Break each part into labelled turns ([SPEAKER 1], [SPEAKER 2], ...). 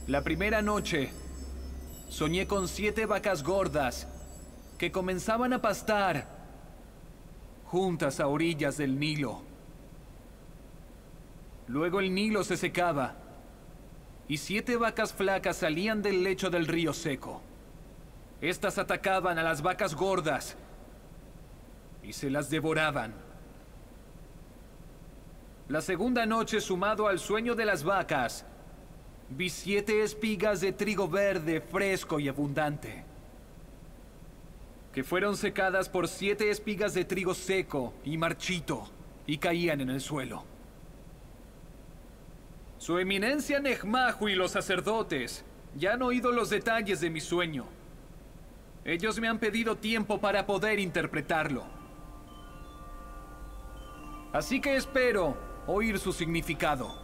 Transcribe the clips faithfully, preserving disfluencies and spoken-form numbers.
[SPEAKER 1] La primera noche, soñé con siete vacas gordas que comenzaban a pastar juntas a orillas del Nilo. Luego el Nilo se secaba y siete vacas flacas salían del lecho del río seco. Estas atacaban a las vacas gordas y se las devoraban. La segunda noche, sumado al sueño de las vacas, vi siete espigas de trigo verde, fresco y abundante, que fueron secadas por siete espigas de trigo seco y marchito, y caían en el suelo. Su eminencia Nejmahu y los sacerdotes ya han oído los detalles de mi sueño. Ellos me han pedido tiempo para poder interpretarlo. Así que espero oír su significado.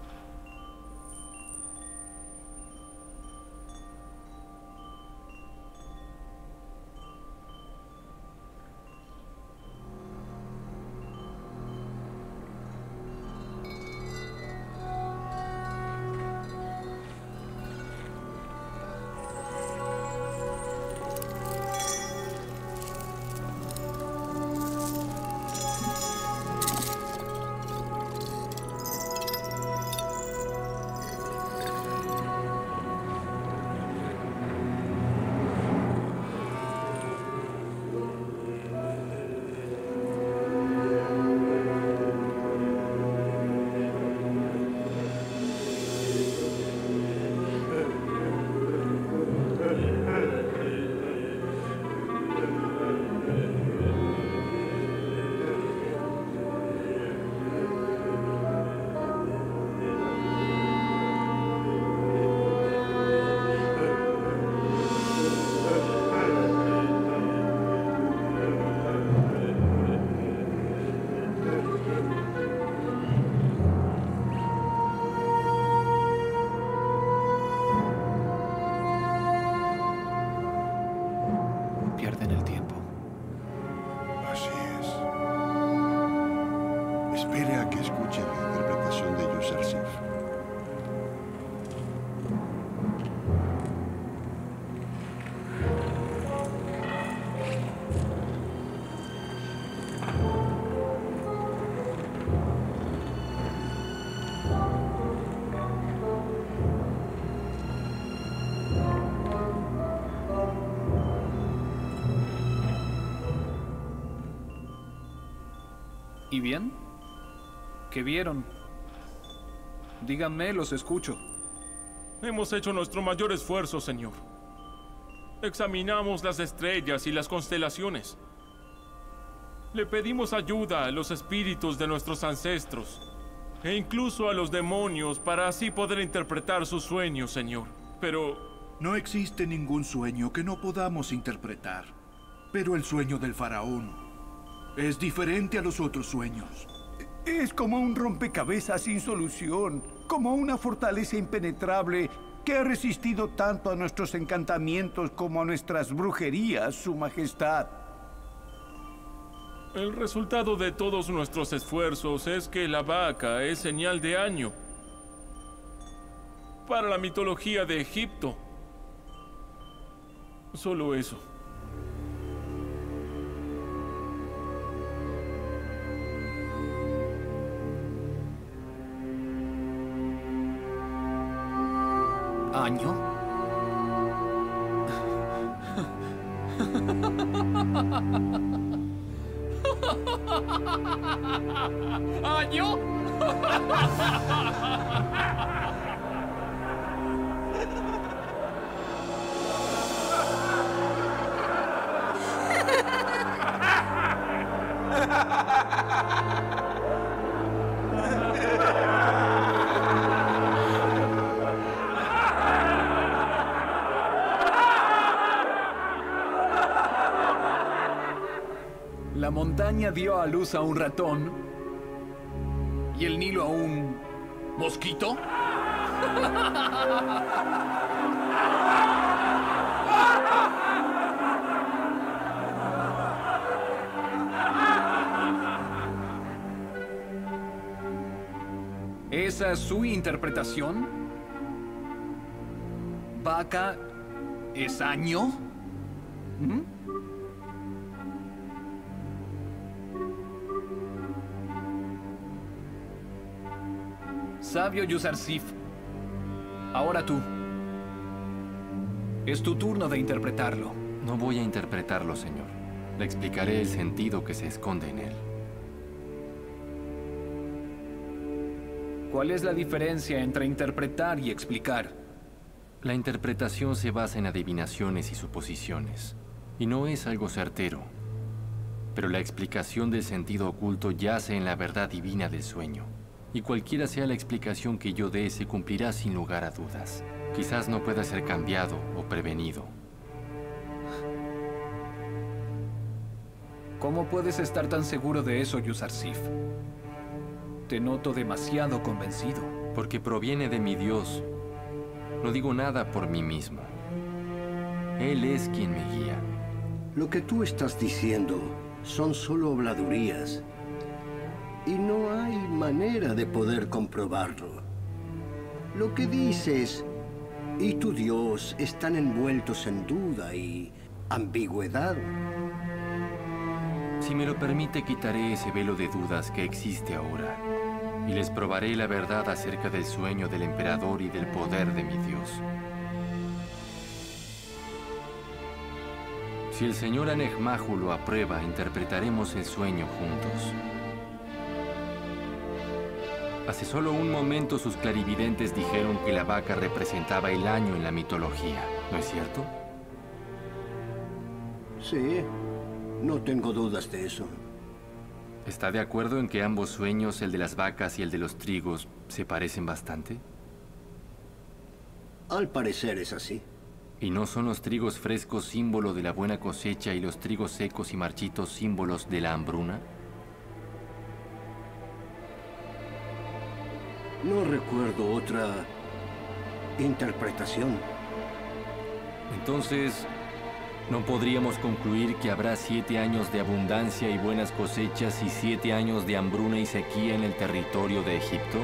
[SPEAKER 1] Pierden el tiempo.
[SPEAKER 2] Así es. Espere a que escuche la interpretación de Yuzarsif.
[SPEAKER 1] ¿Y bien? ¿Qué vieron? Díganme, los escucho.
[SPEAKER 3] Hemos hecho nuestro mayor esfuerzo, Señor. Examinamos las estrellas y las constelaciones. Le pedimos ayuda a los espíritus de nuestros ancestros e incluso a los demonios para así poder interpretar sus sueños, Señor. Pero
[SPEAKER 4] no existe ningún sueño que no podamos interpretar. Pero el sueño del faraón es diferente a los otros sueños.
[SPEAKER 5] Es como un rompecabezas sin solución, como una fortaleza impenetrable que ha resistido tanto a nuestros encantamientos como a nuestras brujerías, Su Majestad.
[SPEAKER 3] el resultado de todos nuestros esfuerzos es que la vaca es señal de año para la mitología de Egipto. Solo eso.
[SPEAKER 1] ¿Año? ¿Año? La montaña dio a luz a un ratón y el Nilo a un mosquito. ¿Esa es su interpretación? vaca es año?
[SPEAKER 5] ¿Mm?
[SPEAKER 1] Sabio Yuzarsif, ahora tú. Es tu turno de interpretarlo.
[SPEAKER 6] No voy a interpretarlo, señor. Le explicaré el sentido que se esconde en él.
[SPEAKER 1] ¿Cuál es la diferencia entre interpretar y explicar?
[SPEAKER 6] La interpretación se basa en adivinaciones y suposiciones, y no es algo certero. Pero la explicación del sentido oculto yace en la verdad divina del sueño. Y cualquiera sea la explicación que yo dé, se cumplirá sin lugar a dudas. Quizás no pueda ser cambiado o prevenido.
[SPEAKER 1] ¿Cómo puedes estar tan seguro de eso, Yuzarsif? Te noto demasiado convencido.
[SPEAKER 6] Porque proviene de mi Dios. No digo nada por mí mismo. Él es quien me guía.
[SPEAKER 7] Lo que tú estás diciendo son solo habladurías. Y no hay manera de poder comprobarlo. Lo que dices y tu Dios están envueltos en duda y ambigüedad.
[SPEAKER 6] Si me lo permite, quitaré ese velo de dudas que existe ahora. Y les probaré la verdad acerca del sueño del emperador y del poder de mi Dios. Si el señor Anejmahu lo aprueba, interpretaremos el sueño juntos. Hace solo un momento sus clarividentes dijeron que la vaca representaba el año en la mitología, ¿no es cierto?
[SPEAKER 7] Sí, no tengo dudas de eso.
[SPEAKER 6] ¿Está de acuerdo en que ambos sueños, el de las vacas y el de los trigos, se parecen bastante?
[SPEAKER 7] Al parecer es así.
[SPEAKER 6] ¿Y no son los trigos frescos símbolo de la buena cosecha y los trigos secos y marchitos símbolos de la hambruna?
[SPEAKER 7] No recuerdo otra interpretación.
[SPEAKER 6] Entonces, ¿no podríamos concluir que habrá siete años de abundancia y buenas cosechas y siete años de hambruna y sequía en el territorio de Egipto?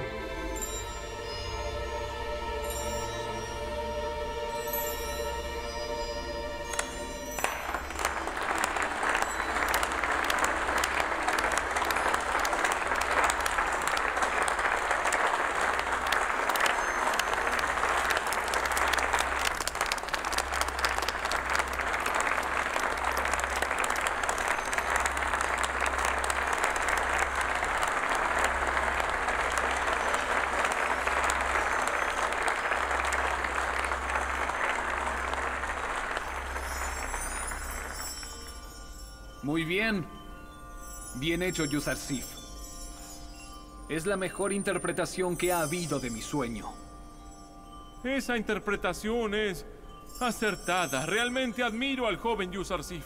[SPEAKER 1] Muy bien. Bien hecho, Yuzarsif. Es la mejor interpretación que ha habido de mi sueño.
[SPEAKER 3] Esa interpretación es acertada. Realmente admiro al joven Yuzarsif.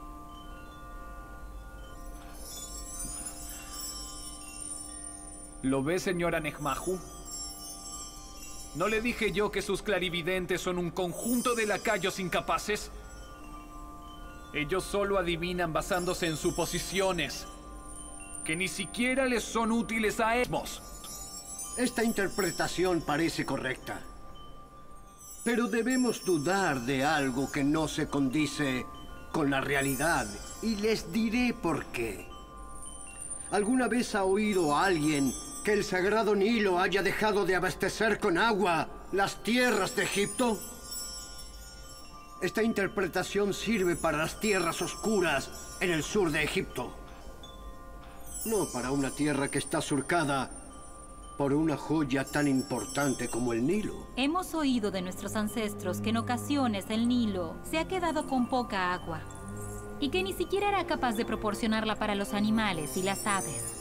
[SPEAKER 1] ¿Lo ve, señor Anejmahu? ¿No le dije yo que sus clarividentes son un conjunto de lacayos incapaces? Ellos solo adivinan basándose en suposiciones, que ni siquiera les son útiles a ellos.
[SPEAKER 7] Esta interpretación parece correcta. Pero debemos dudar de algo que no se condice con la realidad, y les diré por qué. ¿Alguna vez ha oído a alguien que el sagrado Nilo haya dejado de abastecer con agua las tierras de Egipto? Esta interpretación sirve para las tierras oscuras en el sur de Egipto. No para una tierra que está surcada por una joya tan importante como el Nilo.
[SPEAKER 8] Hemos oído de nuestros ancestros que en ocasiones el Nilo se ha quedado con poca agua y que ni siquiera era capaz de proporcionarla para los animales y las aves.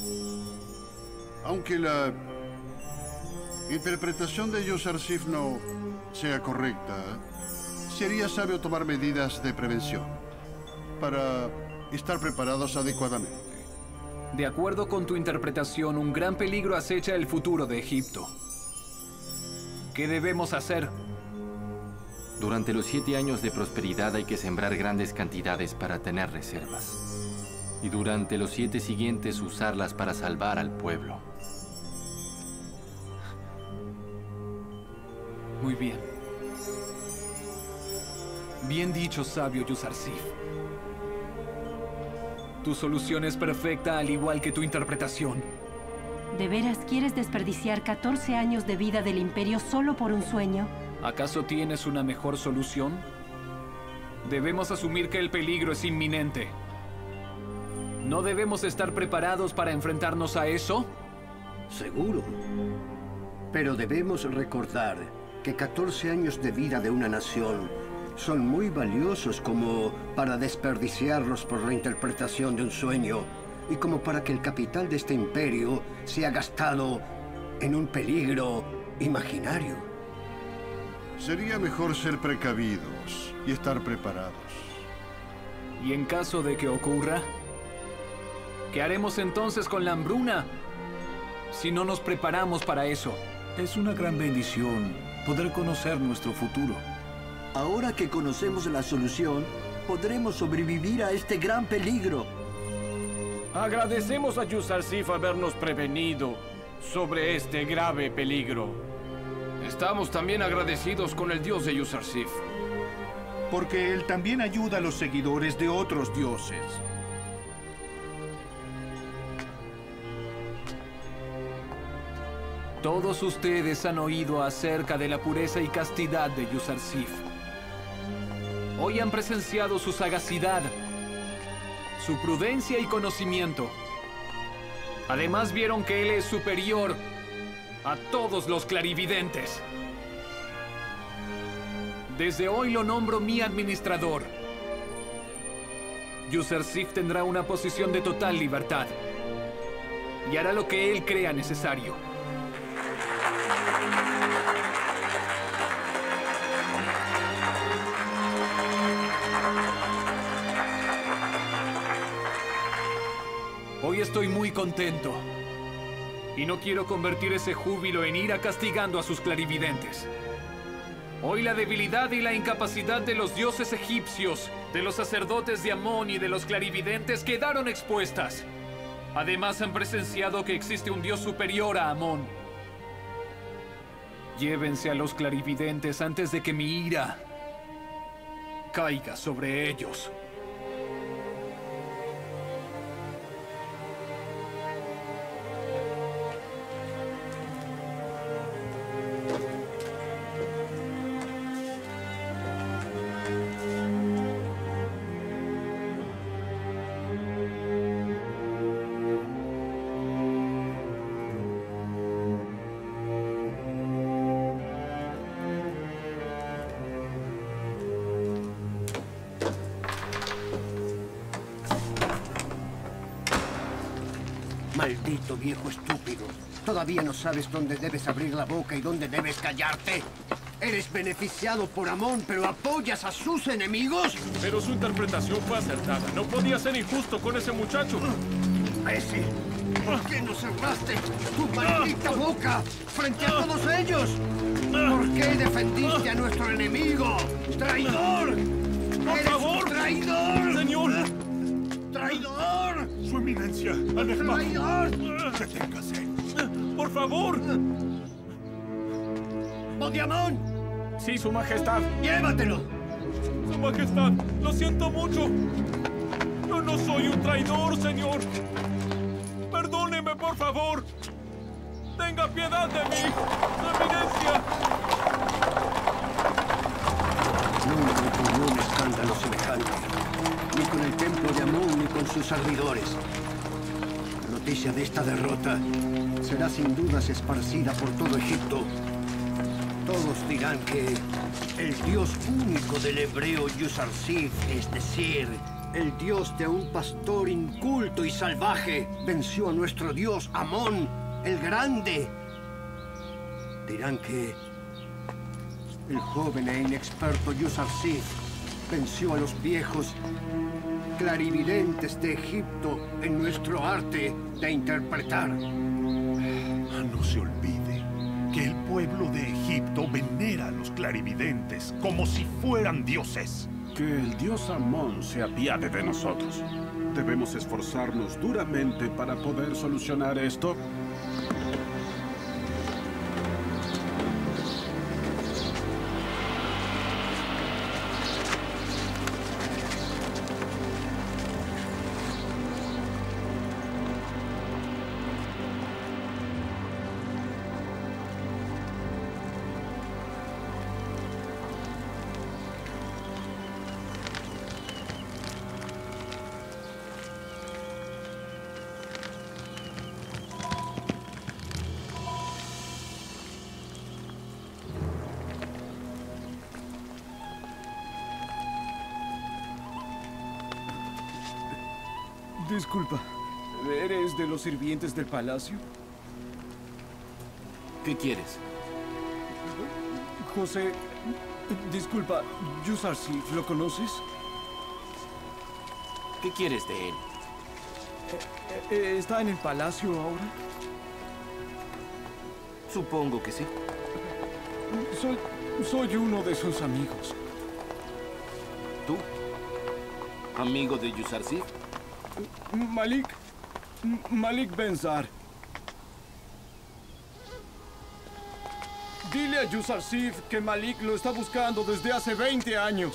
[SPEAKER 2] Aunque la interpretación de Yuzarsif no sea correcta, sería sabio tomar medidas de prevención para estar preparados adecuadamente.
[SPEAKER 1] De acuerdo con tu interpretación, un gran peligro acecha el futuro de Egipto. ¿Qué debemos hacer?
[SPEAKER 6] Durante los siete años de prosperidad hay que sembrar grandes cantidades para tener reservas. Y durante los siete siguientes usarlas para salvar al pueblo.
[SPEAKER 1] Muy bien. Bien dicho, sabio Yuzarsif. Tu solución es perfecta, al igual que tu interpretación.
[SPEAKER 9] ¿De veras quieres desperdiciar catorce años de vida del Imperio solo por un sueño?
[SPEAKER 1] ¿Acaso tienes una mejor solución? Debemos asumir que el peligro es inminente. ¿No debemos estar preparados para enfrentarnos a eso?
[SPEAKER 7] Seguro. Pero debemos recordar que catorce años de vida de una nación son muy valiosos como para desperdiciarlos por la interpretación de un sueño y como para que el capital de este imperio sea gastado en un peligro imaginario.
[SPEAKER 2] Sería mejor ser precavidos y estar preparados.
[SPEAKER 1] ¿Y en caso de que ocurra? ¿Qué haremos entonces con la hambruna si no nos preparamos para eso?
[SPEAKER 5] Es una gran bendición poder conocer nuestro futuro.
[SPEAKER 10] Ahora que conocemos la solución, podremos sobrevivir a este gran peligro.
[SPEAKER 3] Agradecemos a Yuzarsif habernos prevenido sobre este grave peligro.
[SPEAKER 11] Estamos también agradecidos con el dios de Yuzarsif.
[SPEAKER 4] Porque él también ayuda a los seguidores de otros dioses.
[SPEAKER 1] Todos ustedes han oído acerca de la pureza y castidad de Yuzarsif. Hoy han presenciado su sagacidad, su prudencia y conocimiento. Además vieron que él es superior a todos los clarividentes. Desde hoy lo nombro mi administrador. Yuzarsif tendrá una posición de total libertad y hará lo que él crea necesario. Hoy estoy muy contento. Y no quiero convertir ese júbilo en ira castigando a sus clarividentes. Hoy la debilidad y la incapacidad de los dioses egipcios, de los sacerdotes de Amón y de los clarividentes quedaron expuestas. Además han presenciado que existe un dios superior a Amón. Llévense a los clarividentes antes de que mi ira caiga sobre ellos.
[SPEAKER 7] Maldito viejo estúpido. ¿Todavía no sabes dónde debes abrir la boca y dónde debes callarte? Eres beneficiado por Amón, pero apoyas a sus enemigos.
[SPEAKER 3] Pero su interpretación fue acertada. No podía ser injusto con ese muchacho.
[SPEAKER 7] Ese. ¿Por qué no cerraste tu maldita boca frente a todos ellos? ¿Por qué defendiste a nuestro enemigo? ¡Traidor!
[SPEAKER 3] ¡Por
[SPEAKER 7] ¡Eres
[SPEAKER 3] favor!
[SPEAKER 7] un traidor!
[SPEAKER 3] ¡Señor!
[SPEAKER 7] ¡Traidor!
[SPEAKER 12] Su eminencia, Alegma.
[SPEAKER 7] ¡Traidor!
[SPEAKER 12] Deténgase.
[SPEAKER 3] ¡Por favor!
[SPEAKER 7] ¡Odiamón!
[SPEAKER 3] Sí, su majestad.
[SPEAKER 7] ¡Llévatelo!
[SPEAKER 3] Su majestad, lo siento mucho. Yo no soy un traidor, señor. Perdóneme, por favor. Tenga piedad de mí, su eminencia.
[SPEAKER 7] Nunca ocurrió un escándalo semejante. Ni con el templo de Amón, ni con sus servidores. La noticia de esta derrota será sin dudas esparcida por todo Egipto. Todos dirán que el dios único del hebreo Yuzarsif, es decir, el dios de un pastor inculto y salvaje, venció a nuestro dios Amón, el Grande. Dirán que el joven e inexperto Yuzarsif venció a los viejos clarividentes de Egipto en nuestro arte de interpretar.
[SPEAKER 12] No se olvide que el pueblo de Egipto venera a los clarividentes como si fueran dioses.
[SPEAKER 13] Que el dios Amón se apiade de nosotros. Debemos esforzarnos duramente para poder solucionar esto.
[SPEAKER 5] Disculpa, ¿eres de los sirvientes del palacio?
[SPEAKER 14] ¿Qué quieres?
[SPEAKER 5] José, disculpa, Yuzarsif, ¿lo conoces?
[SPEAKER 14] ¿Qué quieres de él?
[SPEAKER 5] Eh, eh, ¿Está en el palacio ahora?
[SPEAKER 14] Supongo que sí.
[SPEAKER 5] Soy, soy uno de sus amigos.
[SPEAKER 14] ¿Tú? ¿Amigo de Yuzarsif?
[SPEAKER 5] Malik. Malik Benzar. Dile a Yuzarsif que Malik lo está buscando desde hace veinte años.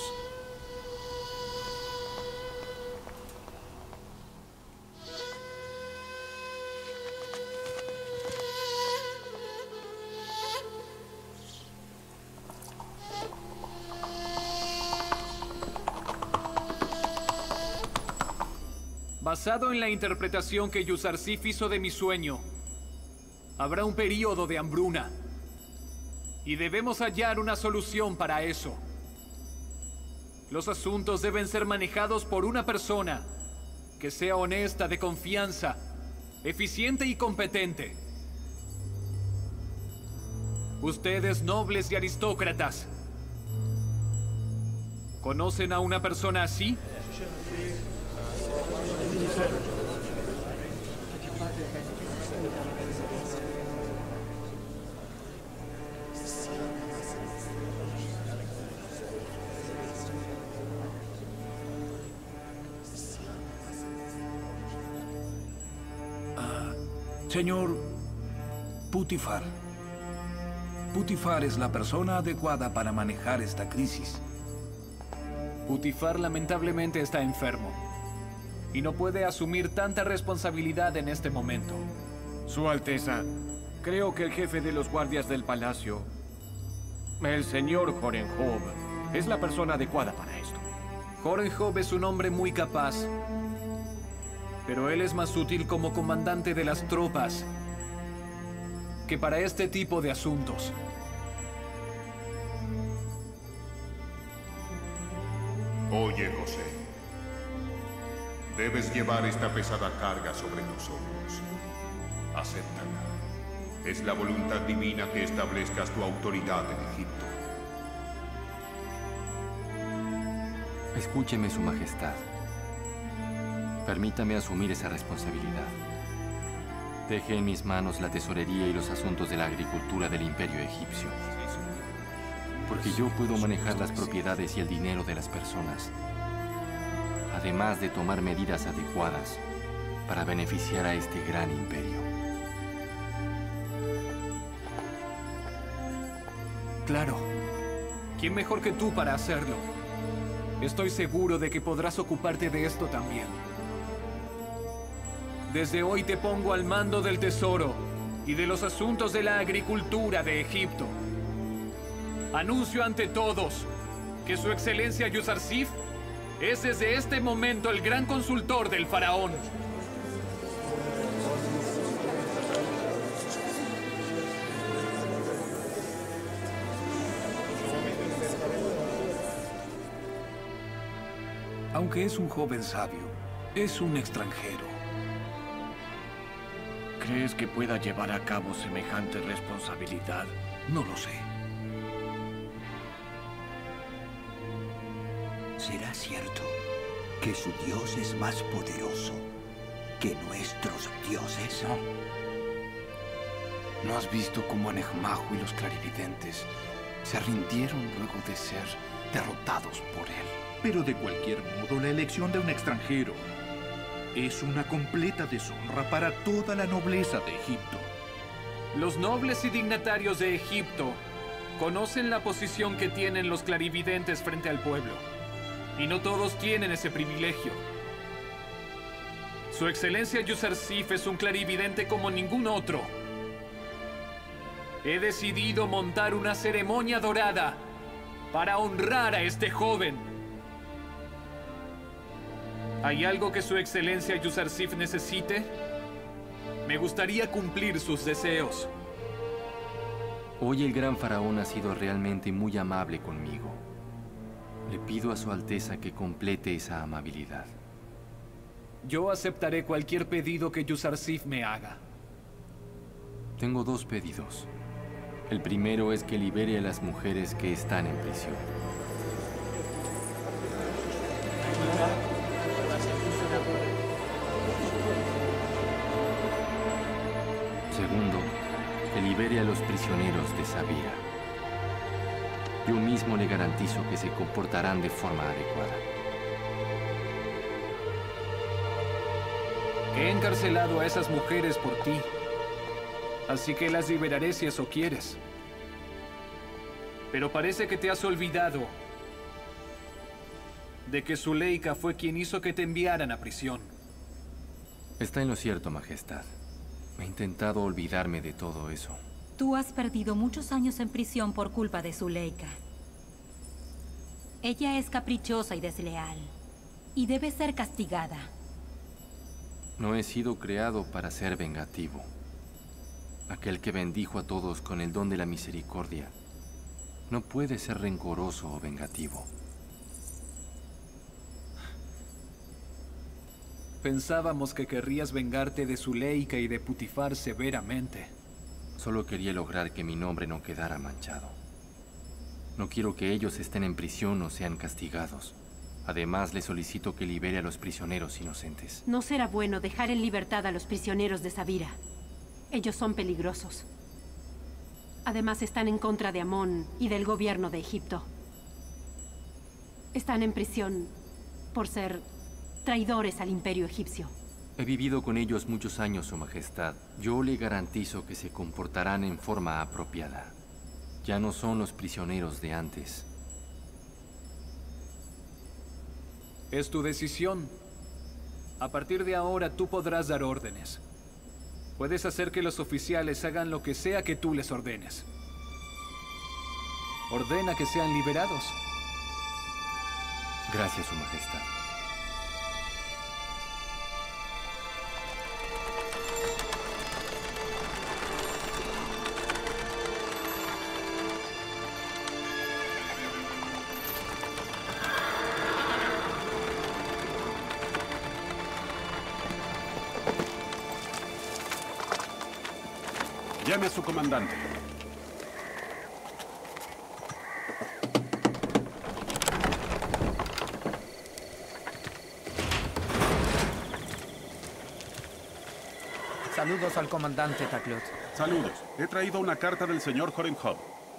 [SPEAKER 1] Basado en la interpretación que Yuzarsif hizo de mi sueño, habrá un período de hambruna. Y debemos hallar una solución para eso. Los asuntos deben ser manejados por una persona que sea honesta, de confianza, eficiente y competente. Ustedes, nobles y aristócratas, ¿conocen a una persona así?
[SPEAKER 15] Señor Putifar. Putifar es la persona adecuada para manejar esta crisis.
[SPEAKER 1] Putifar lamentablemente está enfermo y no puede asumir tanta responsabilidad en este momento.
[SPEAKER 16] Su Alteza, creo que el jefe de los guardias del palacio, el señor Horenhob, es la persona adecuada para esto.
[SPEAKER 1] Horenhob es un hombre muy capaz, pero él es más útil como comandante de las tropas que para este tipo de asuntos.
[SPEAKER 12] Oye, José. Debes llevar esta pesada carga sobre tus hombros. Acéptala. Es la voluntad divina que establezcas tu autoridad en Egipto.
[SPEAKER 6] Escúcheme, Su Majestad. Permítame asumir esa responsabilidad. Deje en mis manos la tesorería y los asuntos de la agricultura del Imperio egipcio. Porque yo puedo manejar las propiedades y el dinero de las personas, además de tomar medidas adecuadas para beneficiar a este gran imperio.
[SPEAKER 1] Claro. ¿Quién mejor que tú para hacerlo? Estoy seguro de que podrás ocuparte de esto también. Desde hoy te pongo al mando del tesoro y de los asuntos de la agricultura de Egipto. Anuncio ante todos que Su Excelencia Yuzarsif es desde este momento el gran consultor del faraón.
[SPEAKER 15] Aunque es un joven sabio, es un extranjero.
[SPEAKER 16] ¿Crees que pueda llevar a cabo semejante responsabilidad?
[SPEAKER 15] No lo sé.
[SPEAKER 10] ¿Será cierto que su Dios es más poderoso que nuestros dioses?
[SPEAKER 15] No. ¿No has visto cómo Anejmajo y los clarividentes se rindieron luego de ser derrotados por él?
[SPEAKER 4] Pero de cualquier modo, la elección de un extranjero es una completa deshonra para toda la nobleza de Egipto.
[SPEAKER 1] Los nobles y dignatarios de Egipto conocen la posición que tienen los clarividentes frente al pueblo. Y no todos tienen ese privilegio. Su Excelencia Yuzarsif es un clarividente como ningún otro. He decidido montar una ceremonia dorada para honrar a este joven. ¿Hay algo que Su Excelencia Yuzarsif necesite? Me gustaría cumplir sus deseos.
[SPEAKER 6] Hoy el gran faraón ha sido realmente muy amable conmigo. Le pido a Su Alteza que complete esa amabilidad.
[SPEAKER 1] Yo aceptaré cualquier pedido que Yuzarsif me haga.
[SPEAKER 6] Tengo dos pedidos. El primero es que libere a las mujeres que están en prisión. Segundo, que libere a los prisioneros de Sabira. Yo mismo le garantizo que se comportarán de forma adecuada.
[SPEAKER 1] He encarcelado a esas mujeres por ti. Así que las liberaré si eso quieres. Pero parece que te has olvidado de que Zuleika fue quien hizo que te enviaran a prisión.
[SPEAKER 6] Está en lo cierto, Majestad. He intentado olvidarme de todo eso.
[SPEAKER 8] Tú has perdido muchos años en prisión por culpa de Zuleika. Ella es caprichosa y desleal, y debe ser castigada.
[SPEAKER 6] No he sido creado para ser vengativo. Aquel que bendijo a todos con el don de la misericordia no puede ser rencoroso o vengativo.
[SPEAKER 1] Pensábamos que querrías vengarte de Zuleika y de Putifar severamente.
[SPEAKER 6] Solo quería lograr que mi nombre no quedara manchado. No quiero que ellos estén en prisión o sean castigados. Además, le solicito que libere a los prisioneros inocentes.
[SPEAKER 9] No será bueno dejar en libertad a los prisioneros de Sabira. Ellos son peligrosos. Además, están en contra de Amón y del gobierno de Egipto. Están en prisión por ser traidores al imperio egipcio.
[SPEAKER 6] He vivido con ellos muchos años, Su Majestad. Yo le garantizo que se comportarán en forma apropiada. Ya no son los prisioneros de antes.
[SPEAKER 1] Es tu decisión. A partir de ahora, tú podrás dar órdenes. Puedes hacer que los oficiales hagan lo que sea que tú les ordenes. Ordena que sean liberados.
[SPEAKER 6] Gracias, Su Majestad.
[SPEAKER 13] Llame a su comandante.
[SPEAKER 17] Saludos al comandante Taklot.
[SPEAKER 13] Saludos. He traído una carta del señor Horenhob.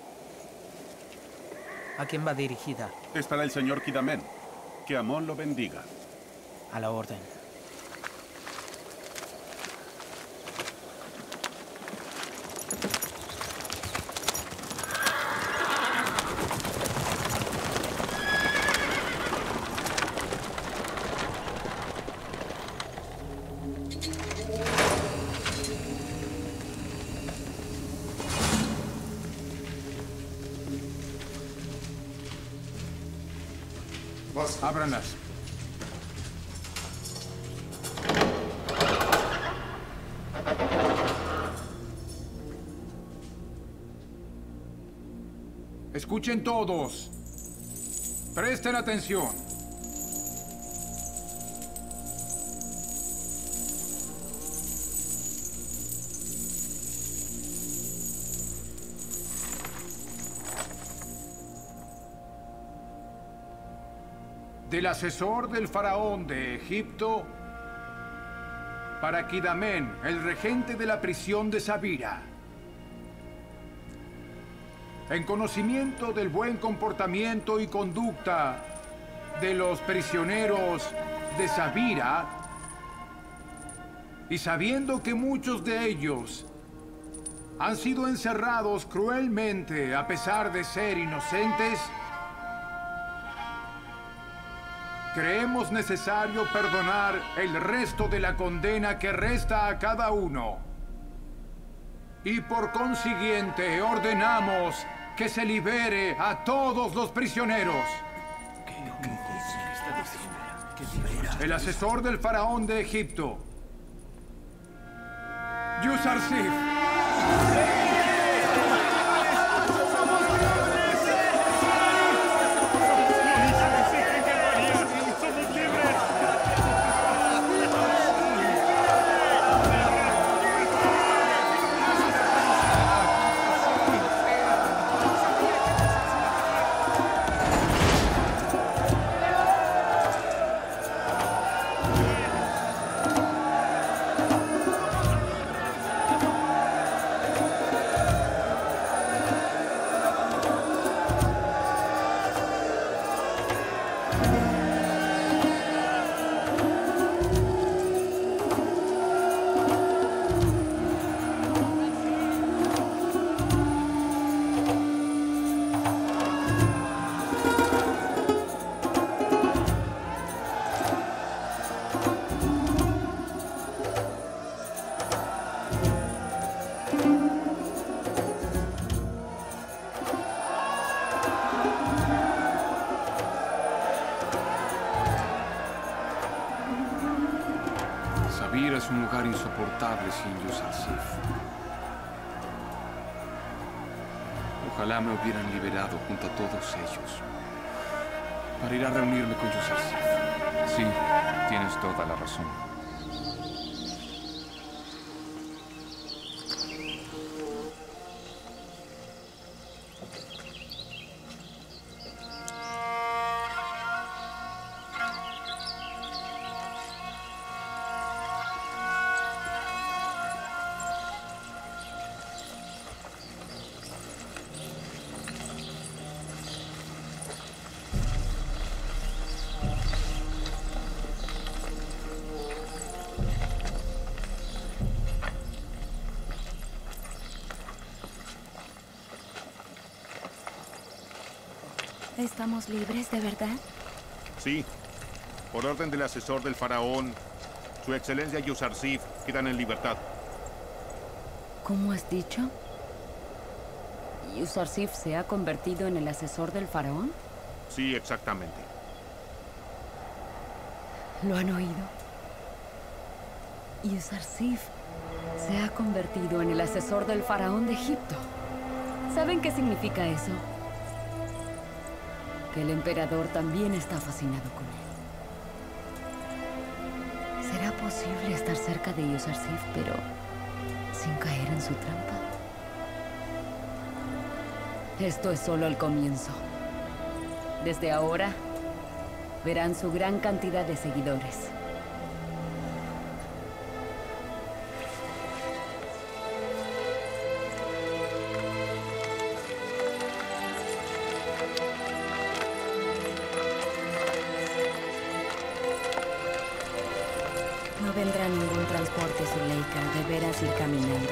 [SPEAKER 17] ¿A quién va dirigida?
[SPEAKER 13] Es para el señor Kidamen. Que Amón lo bendiga.
[SPEAKER 17] A la orden.
[SPEAKER 5] Ábranlas. Escuchen todos. Presten atención. Del asesor del faraón de Egipto para Kidamen, el regente de la prisión de Sabira. En conocimiento del buen comportamiento y conducta de los prisioneros de Sabira, y sabiendo que muchos de ellos han sido encerrados cruelmente a pesar de ser inocentes, creemos necesario perdonar el resto de la condena que resta a cada uno. Y por consiguiente ordenamos que se libere a todos los prisioneros. El asesor del faraón de Egipto, Yuzarsif.
[SPEAKER 15] es un lugar insoportable sin Yuzarsif. Ojalá me hubieran liberado junto a todos ellos para ir a reunirme con Yuzarsif.
[SPEAKER 18] Sí, tienes toda la razón.
[SPEAKER 19] ¿Estamos libres, de verdad?
[SPEAKER 12] Sí. Por orden del asesor del faraón, su excelencia Yuzarsif quedan en libertad.
[SPEAKER 20] ¿Cómo has dicho? ¿Yuzarsif se ha convertido en el asesor del faraón?
[SPEAKER 12] Sí, exactamente.
[SPEAKER 20] ¿Lo han oído? Yuzarsif se ha convertido en el asesor del faraón de Egipto. ¿Saben qué significa eso? Que el emperador también está fascinado con él. ¿Será posible estar cerca de Yuzarsif, pero sin caer en su trampa? Esto es solo el comienzo. Desde ahora, verán su gran cantidad de seguidores. No vendrá ningún transporte, Zuleika. Deberás ir caminando.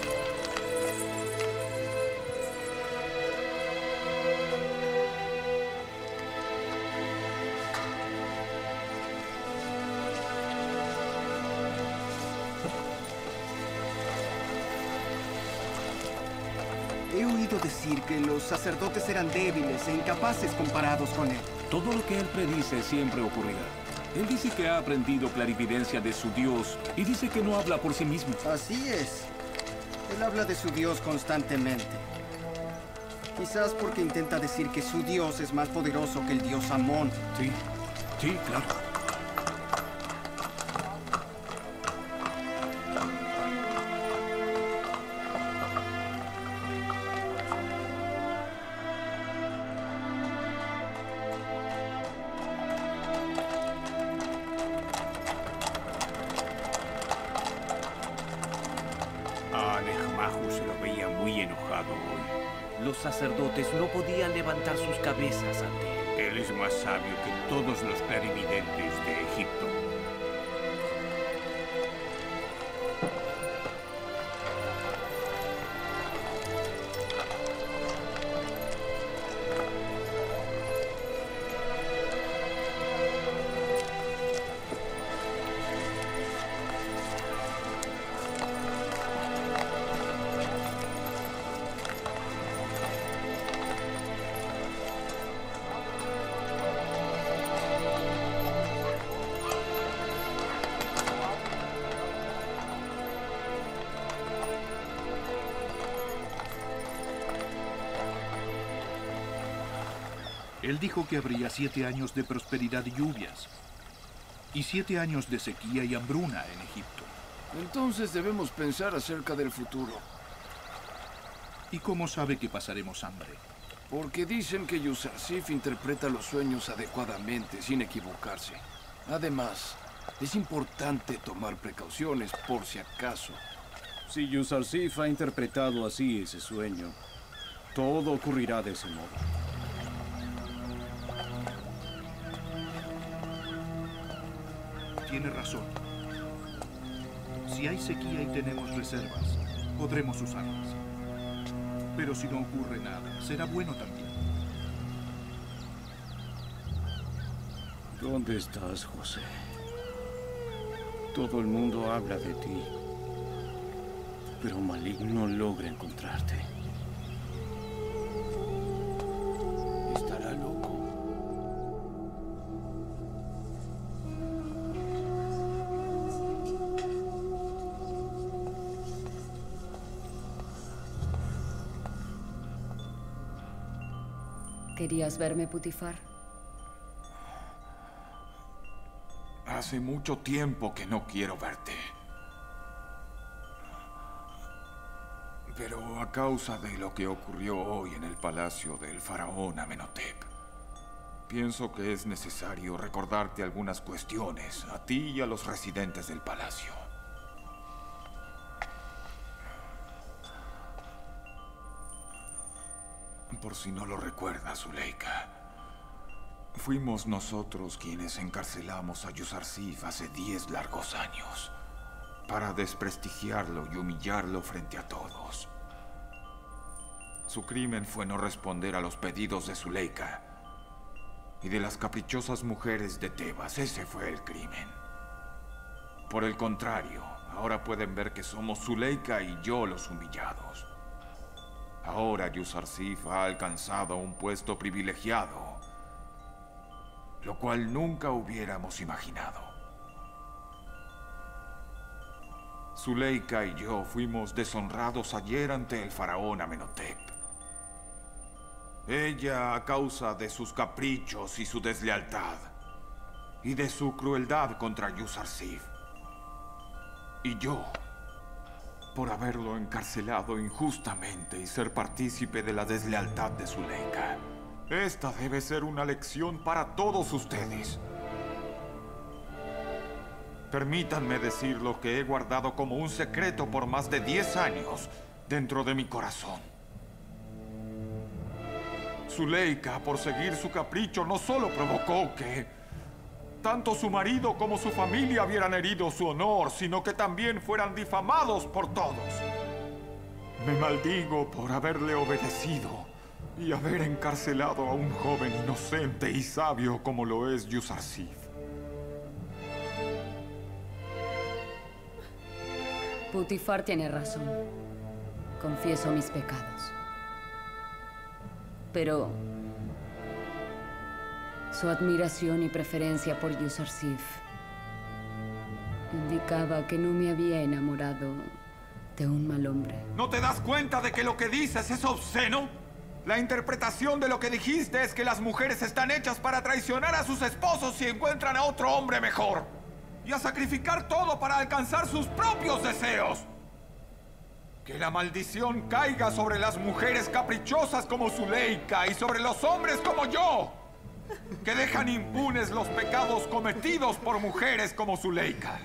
[SPEAKER 21] He oído decir que los sacerdotes eran débiles e incapaces comparados con él.
[SPEAKER 22] Todo lo que él predice siempre ocurrirá. Él dice que ha aprendido clarividencia de su Dios y dice que no habla por sí mismo.
[SPEAKER 21] Así es. Él habla de su Dios constantemente. Quizás porque intenta decir que su Dios es más poderoso que el Dios Amón.
[SPEAKER 22] Sí, sí, claro.
[SPEAKER 5] Se lo veía muy enojado hoy. Los sacerdotes no podían levantar sus cabezas ante él. Él es más sabio que todos los clarividentes de Egipto.
[SPEAKER 4] Él dijo que habría siete años de prosperidad y lluvias, y siete años de sequía y hambruna en Egipto.
[SPEAKER 11] Entonces debemos pensar acerca del futuro.
[SPEAKER 4] ¿Y cómo sabe que pasaremos hambre?
[SPEAKER 11] Porque dicen que Yuzarsif interpreta los sueños adecuadamente, sin equivocarse. Además, es importante tomar precauciones por si acaso.
[SPEAKER 16] Si Yuzarsif ha interpretado así ese sueño, todo ocurrirá de ese modo.
[SPEAKER 4] Tiene razón. Si hay sequía y tenemos reservas, podremos usarlas. Pero si no ocurre nada, será bueno también.
[SPEAKER 16] ¿Dónde estás, José? Todo el mundo habla de ti, pero Malik no logra encontrarte. Estará loco.
[SPEAKER 20] ¿Querías verme, Putifar?
[SPEAKER 18] Hace mucho tiempo que no quiero verte. Pero a causa de lo que ocurrió hoy en el palacio del faraón Amenhotep, pienso que es necesario recordarte algunas cuestiones a ti y a los residentes del palacio. Por si no lo recuerdas, Zuleika, fuimos nosotros quienes encarcelamos a Yuzarsif hace diez largos años para desprestigiarlo y humillarlo frente a todos. Su crimen fue no responder a los pedidos de Zuleika y de las caprichosas mujeres de Tebas. Ese fue el crimen. Por el contrario, ahora pueden ver que somos Zuleika y yo los humillados. Ahora Yuzarsif ha alcanzado un puesto privilegiado, lo cual nunca hubiéramos imaginado. Zuleika y yo fuimos deshonrados ayer ante el faraón Amenhotep. Ella a causa de sus caprichos y su deslealtad, y de su crueldad contra Yuzarsif. Y yo, por haberlo encarcelado injustamente y ser partícipe de la deslealtad de Zuleika. Esta debe ser una lección para todos ustedes. Permítanme decir lo que he guardado como un secreto por más de diez años dentro de mi corazón. Zuleika, por seguir su capricho, no solo provocó que tanto su marido como su familia vieran herido su honor, sino que también fueran difamados por todos. Me maldigo por haberle obedecido y haber encarcelado a un joven inocente y sabio como lo es Yuzarsif.
[SPEAKER 20] Putifar tiene razón. Confieso mis pecados. Pero su admiración y preferencia por Yuzarsif indicaba que no me había enamorado de un mal hombre.
[SPEAKER 18] ¿No te das cuenta de que lo que dices es obsceno? La interpretación de lo que dijiste es que las mujeres están hechas para traicionar a sus esposos si encuentran a otro hombre mejor. Y a sacrificar todo para alcanzar sus propios deseos. Que la maldición caiga sobre las mujeres caprichosas como Zuleika y sobre los hombres como yo, que dejan impunes los pecados cometidos por mujeres como Zuleika.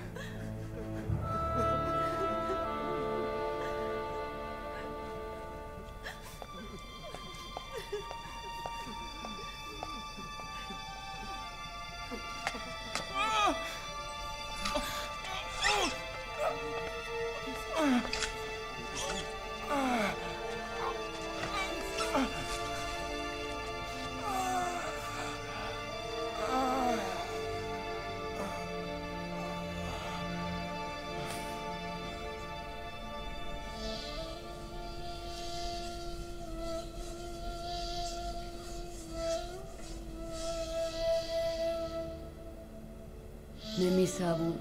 [SPEAKER 20] Nemisabu.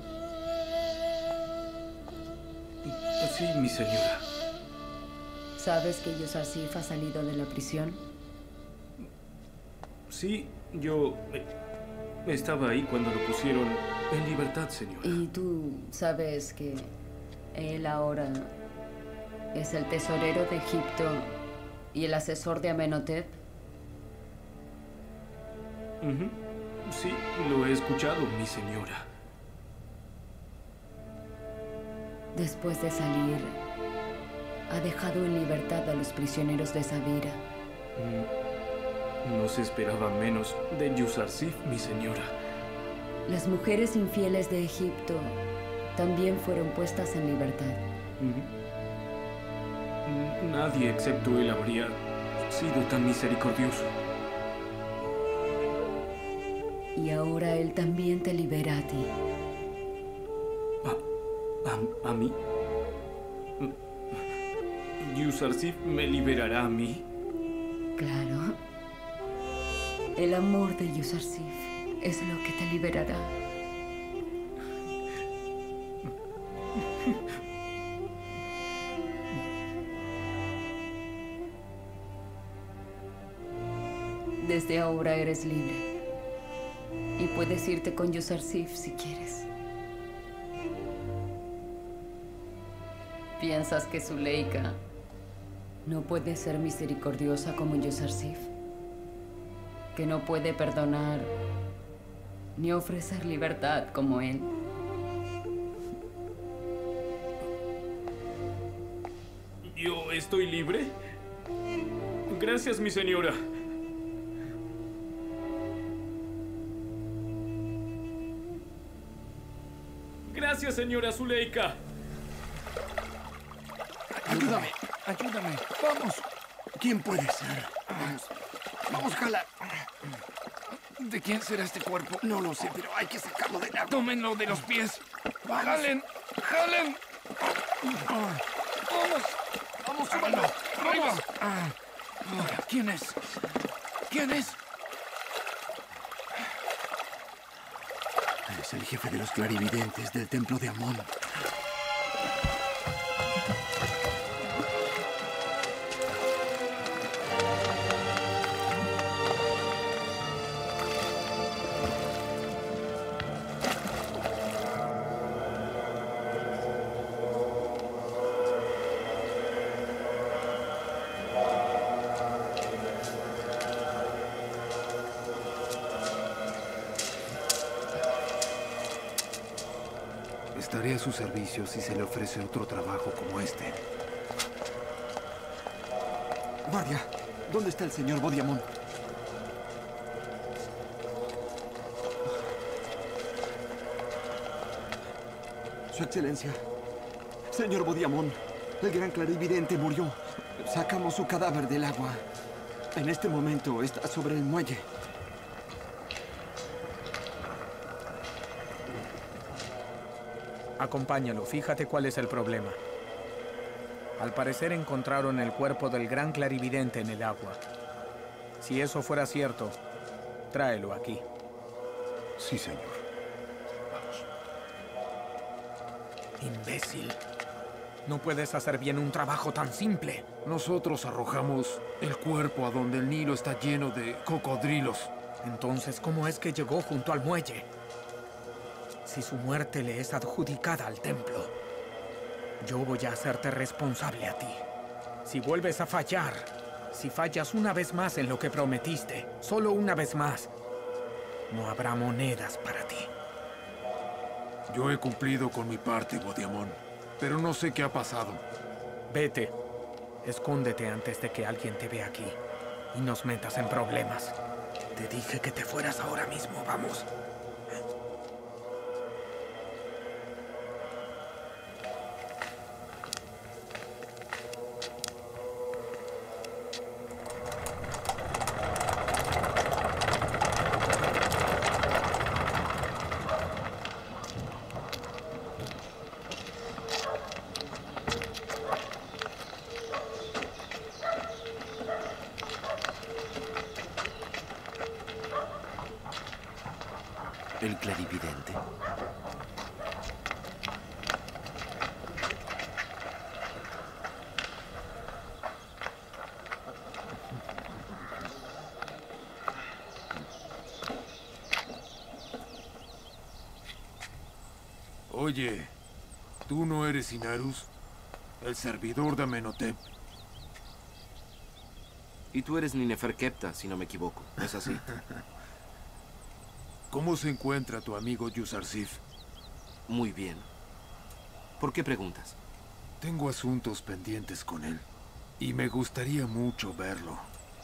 [SPEAKER 2] Sí, mi señora.
[SPEAKER 20] ¿Sabes que Yuzarsif ha salido de la prisión?
[SPEAKER 2] Sí, yo eh, estaba ahí cuando lo pusieron en libertad, señora.
[SPEAKER 20] ¿Y tú sabes que él ahora es el tesorero de Egipto y el asesor de Amenhotep?
[SPEAKER 2] Uh-huh. Sí, lo he escuchado, mi señora.
[SPEAKER 20] Después de salir, ha dejado en libertad a los prisioneros de Sabira.
[SPEAKER 2] Mm, no se esperaba menos de Yuzarsif, mi señora.
[SPEAKER 20] Las mujeres infieles de Egipto también fueron puestas en libertad.
[SPEAKER 2] Uh-huh. Nadie excepto él habría sido tan misericordioso.
[SPEAKER 20] Y ahora él también te libera a ti.
[SPEAKER 2] ¿A, a mí? ¿Yuzarsif me liberará a mí?
[SPEAKER 20] Claro. El amor de Yuzarsif es lo que te liberará. Desde ahora eres libre. Y puedes irte con Yuzarsif si quieres. ¿Piensas que Zuleika no puede ser misericordiosa como Yuzarsif? ¿Que no puede perdonar ni ofrecer libertad como él?
[SPEAKER 2] ¿Yo estoy libre? Gracias, mi señora. Gracias, señora Zuleika.
[SPEAKER 4] Ayúdame, ayúdame. Vamos. ¿Quién puede ser? Vamos. Vamos, jala. ¿De quién será este cuerpo? No lo sé, pero hay que sacarlo de la...
[SPEAKER 11] Tómenlo de los pies.
[SPEAKER 4] Vamos.
[SPEAKER 11] ¡Jalen! ¡Jalen!
[SPEAKER 4] Vamos. Vamos, súbalo. Arriba. Ahora, ¿quién es? ¿Quién es? Es el jefe de los clarividentes del templo de Amón. Estaré a su servicio si se le ofrece otro trabajo como este. Guardia, ¿dónde está el señor Bodiamón? Su Excelencia, señor Bodiamón, el gran clarividente murió. Sacamos su cadáver del agua. En este momento está sobre el muelle.
[SPEAKER 17] Acompáñalo, fíjate cuál es el problema. Al parecer encontraron el cuerpo del gran clarividente en el agua. Si eso fuera cierto, tráelo aquí.
[SPEAKER 4] Sí, señor.
[SPEAKER 17] Imbécil. No puedes hacer bien un trabajo tan simple.
[SPEAKER 11] Nosotros arrojamos el cuerpo a donde el Nilo está lleno de cocodrilos.
[SPEAKER 17] Entonces, ¿cómo es que llegó junto al muelle? Si su muerte le es adjudicada al templo, yo voy a hacerte responsable a ti. Si vuelves a fallar, si fallas una vez más en lo que prometiste, solo una vez más, no habrá monedas para ti.
[SPEAKER 11] Yo he cumplido con mi parte, Bodiamón, pero no sé qué ha pasado.
[SPEAKER 17] Vete. Escóndete antes de que alguien te vea aquí y nos metas en problemas. Te dije que te fueras ahora mismo, vamos.
[SPEAKER 14] ¿El clarividente?
[SPEAKER 11] Oye, ¿tú no eres Inarus? El servidor de Amenhotep.
[SPEAKER 14] Y tú eres Nineferkepta, si no me equivoco. ¿Es así?
[SPEAKER 11] ¿Cómo se encuentra tu amigo Yuzarsif?
[SPEAKER 14] Muy bien. ¿Por qué preguntas?
[SPEAKER 11] Tengo asuntos pendientes con él. Y me gustaría mucho verlo.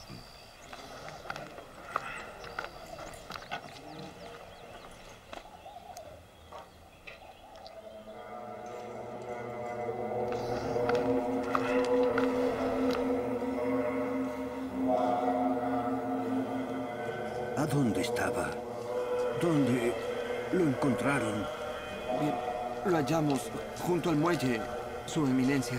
[SPEAKER 10] ¿A dónde estaba? ¿Dónde lo encontraron?
[SPEAKER 7] Bien, lo hallamos junto al muelle, Su Eminencia.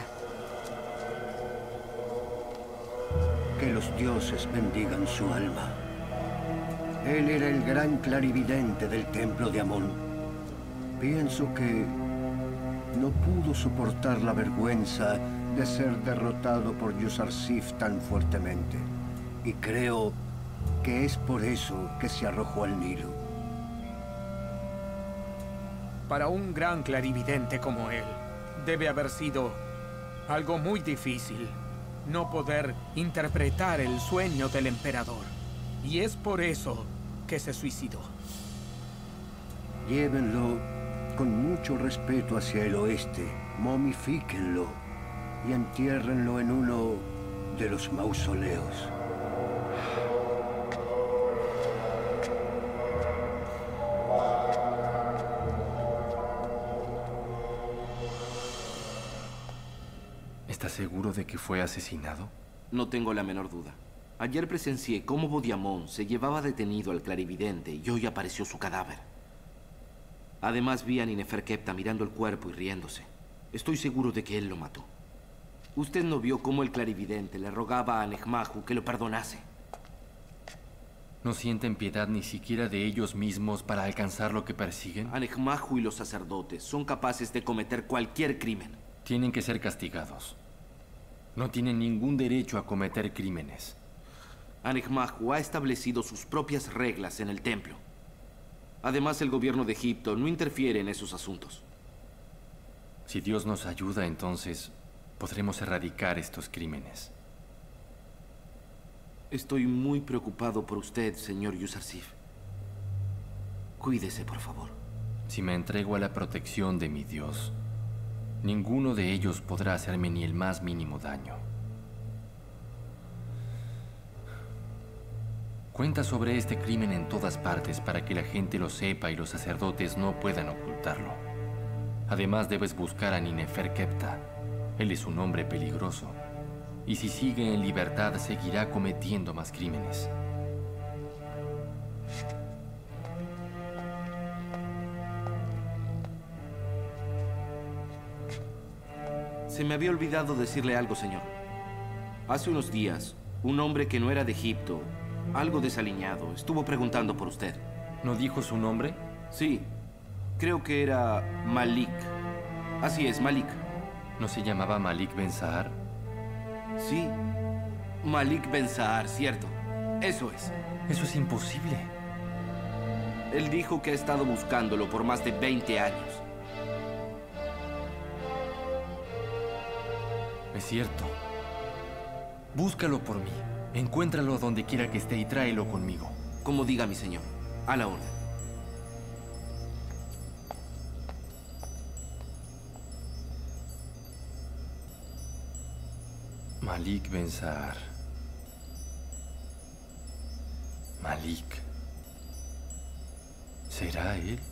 [SPEAKER 10] Que los dioses bendigan su alma. Él era el gran clarividente del templo de Amón. Pienso que no pudo soportar la vergüenza de ser derrotado por Yuzarsif tan fuertemente. Y creo que es por eso que se arrojó al Nilo.
[SPEAKER 17] Para un gran clarividente como él, debe haber sido algo muy difícil no poder interpretar el sueño del emperador. Y es por eso que se suicidó.
[SPEAKER 10] Llévenlo con mucho respeto hacia el oeste, momifíquenlo y entiérrenlo en uno de los mausoleos.
[SPEAKER 6] ¿Estás seguro de que fue asesinado?
[SPEAKER 14] No tengo la menor duda. Ayer presencié cómo Bodiamón se llevaba detenido al clarividente y hoy apareció su cadáver. Además vi a Nineferkepta mirando el cuerpo y riéndose. Estoy seguro de que él lo mató. ¿Usted no vio cómo el clarividente le rogaba a Nechmahu que lo perdonase?
[SPEAKER 6] ¿No sienten piedad ni siquiera de ellos mismos para alcanzar lo que persiguen?
[SPEAKER 14] Nechmahu y los sacerdotes son capaces de cometer cualquier crimen.
[SPEAKER 6] Tienen que ser castigados. No tienen ningún derecho a cometer crímenes.
[SPEAKER 14] Nechmahu ha establecido sus propias reglas en el templo. Además, el gobierno de Egipto no interfiere en esos asuntos.
[SPEAKER 6] Si Dios nos ayuda, entonces podremos erradicar estos crímenes.
[SPEAKER 14] Estoy muy preocupado por usted, señor Yuzarsif. Cuídese, por favor.
[SPEAKER 6] Si me entrego a la protección de mi Dios, ninguno de ellos podrá hacerme ni el más mínimo daño. Cuenta sobre este crimen en todas partes para que la gente lo sepa y los sacerdotes no puedan ocultarlo. Además, debes buscar a Nineferkepta. Él es un hombre peligroso. Y si sigue en libertad, seguirá cometiendo más crímenes.
[SPEAKER 14] Se me había olvidado decirle algo, señor. Hace unos días, un hombre que no era de Egipto, algo desaliñado, estuvo preguntando por usted.
[SPEAKER 6] ¿No dijo su nombre?
[SPEAKER 14] Sí. Creo que era Malik. Así es, Malik.
[SPEAKER 6] ¿No se llamaba Malik Ben Sahar?
[SPEAKER 14] Sí. Malik Ben Sahar, cierto. Eso es.
[SPEAKER 6] Eso es imposible.
[SPEAKER 14] Él dijo que ha estado buscándolo por más de veinte años.
[SPEAKER 6] Es cierto. Búscalo por mí. Encuéntralo donde quiera que esté y tráelo conmigo.
[SPEAKER 14] Como diga mi señor. A la orden.
[SPEAKER 6] Malik Ben Sahar. Malik. ¿Será él?